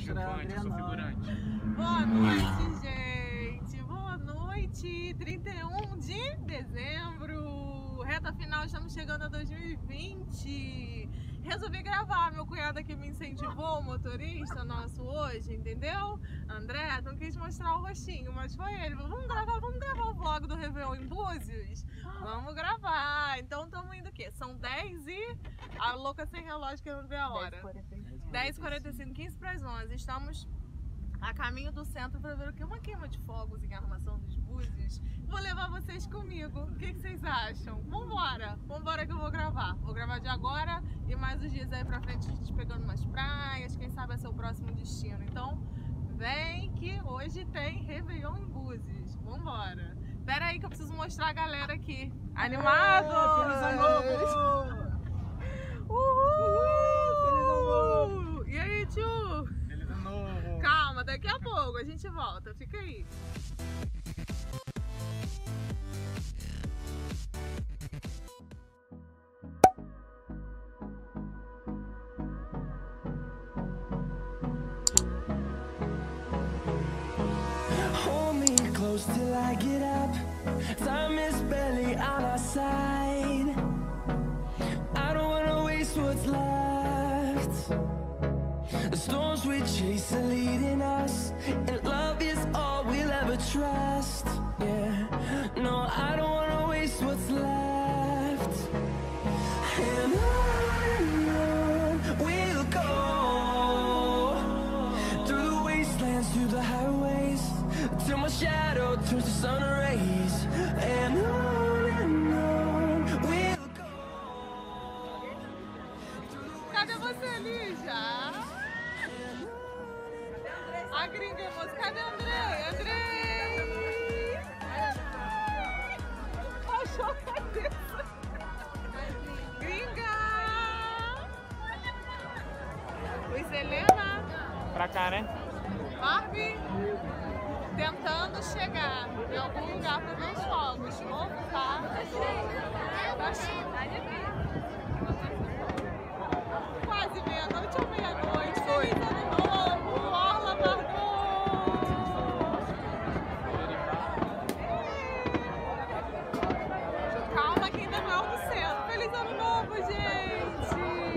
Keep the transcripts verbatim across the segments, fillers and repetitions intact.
coadjuvante, eu sou figurante. Boa noite, gente. Boa noite. trinta e um de dezembro. Reta final, estamos chegando a dois mil e vinte. Resolvi gravar. Meu cunhado aqui me incentivou, o motorista nosso hoje, entendeu? André, não quis mostrar o rostinho, mas foi ele. Vamos gravar, vamos gravar o vlog do Réveillon em Búzios? Vamos gravar. Então estamos indo o quê? São dez e... A louca sem relógio que eu não vi a hora. dez e quarenta e cinco, quinze para as onze. Estamos a caminho do centro para ver o que? Uma queima de fogos em Armação dos Búzios. Vou levar vocês comigo. O que, que vocês acham? Vambora! Vambora que eu vou gravar. Vou gravar de agora e mais uns dias aí pra frente a gente pegando umas praias. Quem sabe é seu próximo destino. Então, vem que hoje tem Réveillon em Búzios. Vambora! Pera aí que eu preciso mostrar a galera aqui. Animado! É, feliz ano novo! Uhul! Feliz ano novo! E aí, tio? Feliz ano novo! Calma, daqui a pouco a gente volta. Fica aí. Hold me close till I get up. Time is barely on our side. I don't wanna waste what's left. The storms we chase are leading us, and love is all we'll ever trust. Yeah, no, I don't wanna waste what's left. And on and on we'll go, through the wastelands, through the highways, till my shadow turns to sun rays. And on and on we'll go. Cadê você, Lígia? A gringa é moça. Cadê Andrei? Andrei! Achou a cabeça. Gringa! Oi, Selena. Pra cá, né? Barbie. Tentando chegar em algum lugar para ver os fogos. Novo, tá? Tá chique. Quase meia-noite ou meia-noite. Feliz ano novo! Orla Margot! Calma que ainda não é o centro. Feliz ano novo, gente!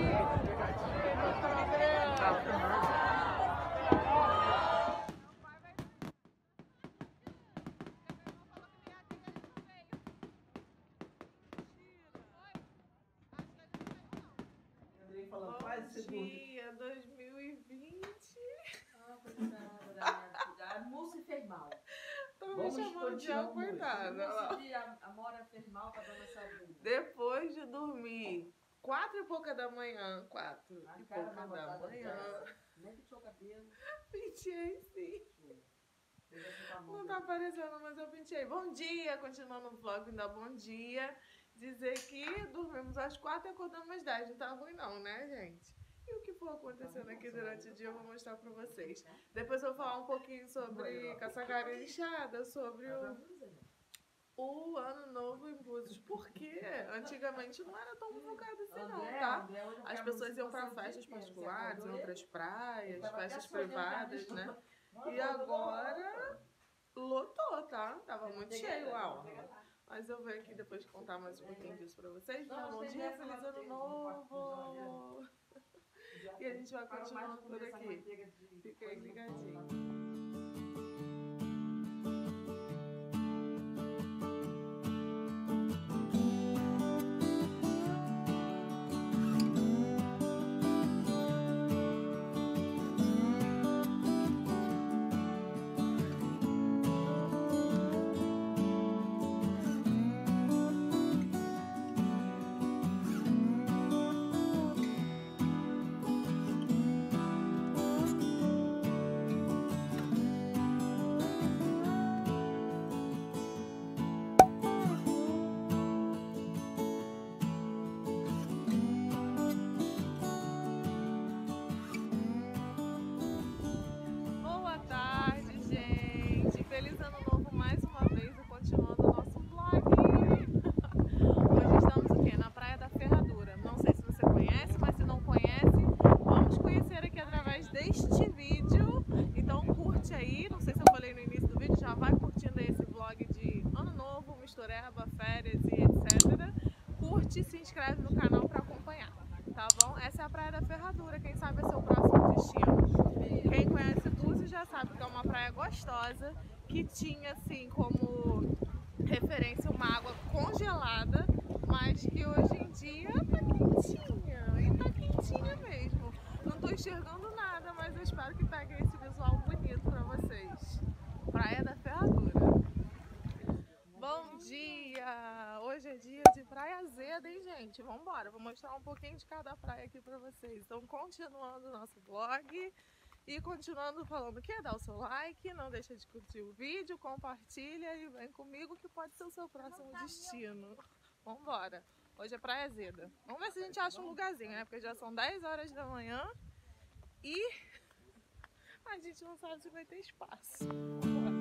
Bom dia, dois mil e vinte. Ah, coitada da minha A Múcia fez mal. Tô me Vamos chamando de continuar, coitada. A Múcia, a Amora fez mal pra dona Sabina. Depois de dormir quatro e pouca da manhã, quatro A e cara pouca da amarrotada manhã, dessa. Nem pintou o cabelo. pintei sim. Fez assim com a mão Não dele. tá aparecendo, mas eu pintei. Bom dia, continuando o vlog, ainda bom dia. Dizer que dormimos às quatro e acordamos às dez. Não tá ruim não, né, gente? E o que for acontecendo aqui durante o dia eu vou mostrar pra vocês. Depois eu vou falar um pouquinho sobre caçacara inchada, sobre o, o ano novo em Búzios. Porque antigamente não era tão focado assim não, tá? As pessoas iam pra festas particulares, em outras praias, festas privadas, né? E agora lotou, tá? Tava muito cheio a orla. Mas eu venho aqui depois contar mais um pouquinho disso pra vocês. Bom dia, feliz ano novo! E a gente vai continuando por aqui. Fica aí ligadinho. inscreve no canal pra acompanhar, tá bom? Essa é a Praia da Ferradura, quem sabe é seu próximo destino. Quem conhece Búzios já sabe que é uma praia gostosa, que tinha assim como referência uma água congelada, mas que hoje em dia tá quentinha, e tá quentinha mesmo. Não tô enxergando nada, mas eu espero que peguem esse visual bonito pra vocês. Praia da Ferradura. Bom dia! Hoje é dia de Praia Azeda, hein, gente? Vambora, vou mostrar um pouquinho de cada praia aqui pra vocês. Então, continuando o nosso vlog e continuando falando que é dar o seu like, não deixa de curtir o vídeo, compartilha e vem comigo que pode ser o seu próximo destino. Vambora! Hoje é Praia Azeda. Vamos ver se a gente acha um lugarzinho, né? Porque já são dez horas da manhã e a gente não sabe se vai ter espaço. Vambora.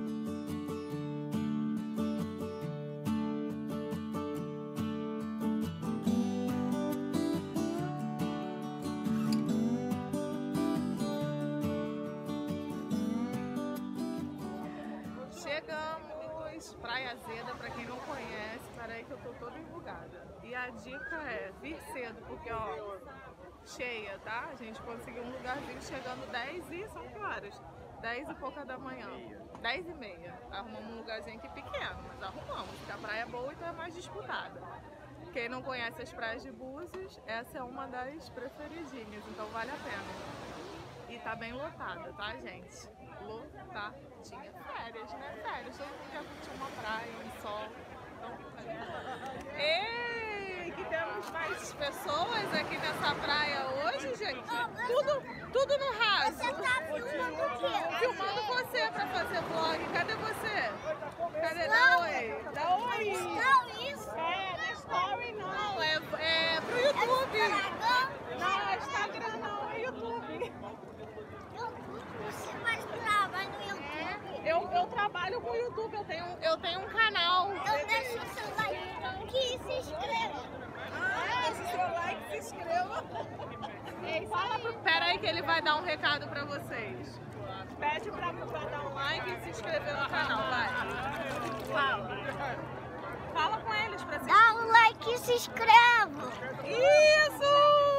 Chegamos, Praia Azeda, pra quem não conhece, peraí que eu tô toda enrugada. E a dica é vir cedo, porque ó, cheia, tá? A gente conseguiu um lugarzinho chegando dez e são que horas? dez e pouca da manhã, dez e meia. Arrumamos um lugarzinho aqui pequeno, mas arrumamos, porque a praia é boa, então é mais disputada. Quem não conhece as praias de Búzios, essa é uma das preferidinhas, então vale a pena. E tá bem lotada, tá, gente? Lotadinha. Férias, né? Férias. Todo mundo quer curtir uma praia, um sol. Então, ei, que temos mais pessoas aqui nessa praia hoje, gente. Tudo, tudo no raso. Você tá filmando o quê? Filmando você pra fazer vlog. Cadê você? Cadê? Dá oi. Dá oi. Não, isso. É, na story não. É, é pro YouTube. Não, é Instagram não, é YouTube. Você faz trabalho no YouTube. Eu, eu trabalho com o YouTube, eu tenho, eu tenho um canal. Então deixa o seu like e se inscreva. Ah, deixa o seu like, se inscreva. Ei, fala pro... Pera aí que ele vai dar um recado pra vocês. Pede pra, pra dar um like e se inscrever no canal, vai. Fala. Fala com eles pra se Dá um like e se inscreva. Isso!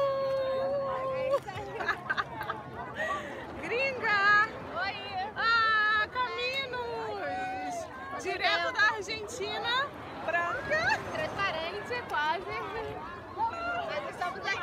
Gringa! Oi! Ah, Caminos! Direto da Argentina, branca. Transparente, quase. Mas estamos aqui.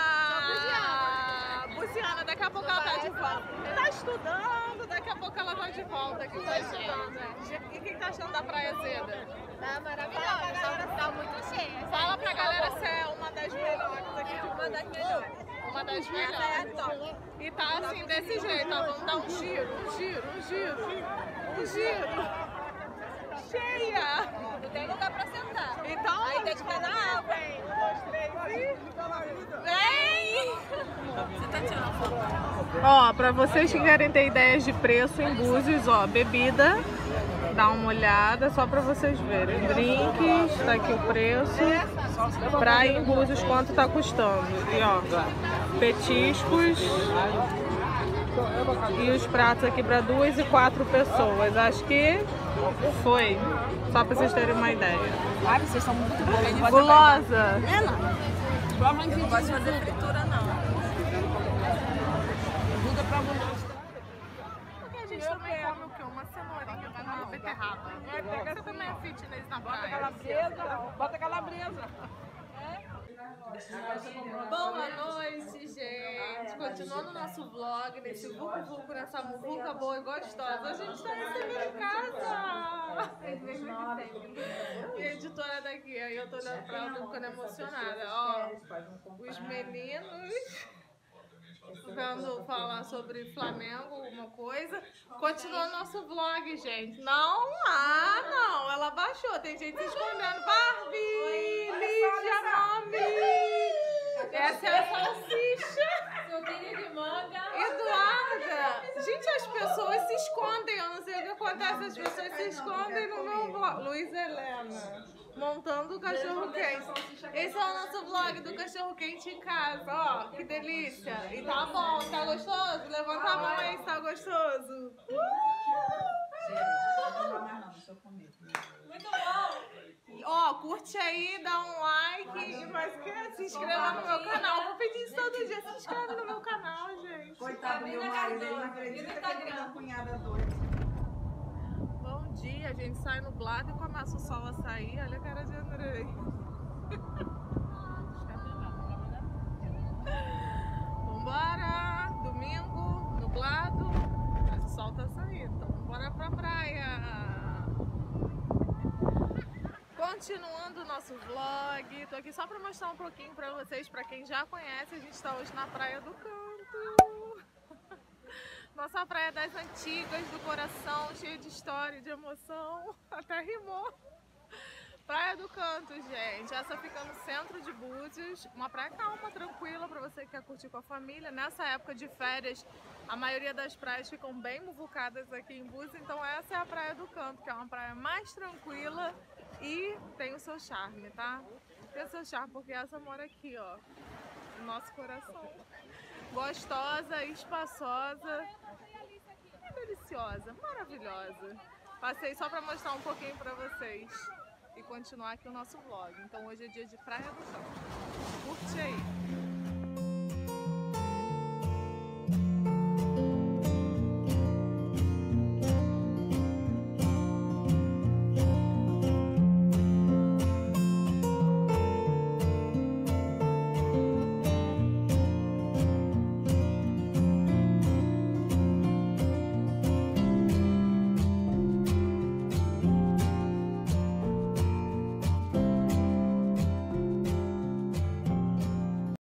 Ah, Buziana, daqui a pouco ela tá de volta. Tá estudando, daqui a pouco ela tá de volta aqui com a gente. E o que tá achando da Praia Azeda? Tá maravilhosa, tá, tá muito cheia. Fala pra galera se é uma das melhores aqui de Uma das melhores. Uma das melhores. E tá assim, desse jeito, ó. Vamos dar um giro, um giro, um giro, um giro. Cheia! Não tem lugar pra sentar. Então, aí tem que ficar na água. Vem, um, dois, três e... Vem! Você tá tirando foto? Ó, pra vocês que querem ter ideias de preço em Búzios, ó, bebida, dá uma olhada, só pra vocês verem. Drinks, tá aqui o preço. Praia em Búzios, quanto tá custando. E ó, petiscos e os pratos aqui pra duas e quatro pessoas. Acho que foi, só pra vocês terem uma ideia. Ai, vocês estão muito bons. Gulosa. Eu não gosto de fazer fritura, não. Ajuda pra você. Porque a gente também come o quê? Uma cenourinha com uma beterraba. Você também é fitness na praia. Bota calabresa. Boa noite, gente! Continuando o nosso vlog, nesse vucu-vucu, nessa muvuca boa e gostosa. A gente tá recebendo em casa! E a editora daqui, aí eu tô olhando pra ela, tô ficando emocionada. Ó, os meninos vendo falar sobre Flamengo, alguma coisa. Continuando nosso vlog, gente. Não, ah, não, ela baixou. Tem gente se escondendo. Barbie, Lídia, Mami. Essa é a salsicha. Suquinho de manga. Eduarda. Gente, as pessoas se escondem. Eu não sei o que acontece. As pessoas se escondem no meu vlog. Luiz Helena. Montando o cachorro quente. Esse é o nosso vlog do cachorro quente em casa, ó, que delícia. E tá bom, tá gostoso? Levanta a mão aí se tá gostoso. Uh! Muito bom. Ó, curte aí, dá um like e faz o quê? Se inscreva no meu canal. Vou pedir isso todo dia. Se inscreve no meu canal, gente. Coitado do meu marido, ele não acredita que ele tem uma cunhada doida. Bom dia, a gente sai nublado e começa o sol a sair. Olha a cara de Andrei. Vambora! Domingo, nublado, mas o sol tá saindo. Então vambora pra praia. Continuando o nosso vlog, tô aqui só pra mostrar um pouquinho pra vocês, pra quem já conhece, a gente tá hoje na Praia do Canto. Nossa praia das antigas, do coração, cheia de história, de emoção, até rimou. Praia do Canto, gente, essa fica no centro de Búzios, uma praia calma, tranquila pra você que quer curtir com a família. Nessa época de férias, a maioria das praias ficam bem muvucadas aqui em Búzios, então essa é a Praia do Canto, que é uma praia mais tranquila e tem o seu charme, tá? Tem o seu charme porque essa mora aqui, ó, no nosso coração. Gostosa, espaçosa e deliciosa, maravilhosa. Passei só pra mostrar um pouquinho pra vocês e continuar aqui o nosso vlog. Então hoje é dia de Praia do Canto. Curte aí!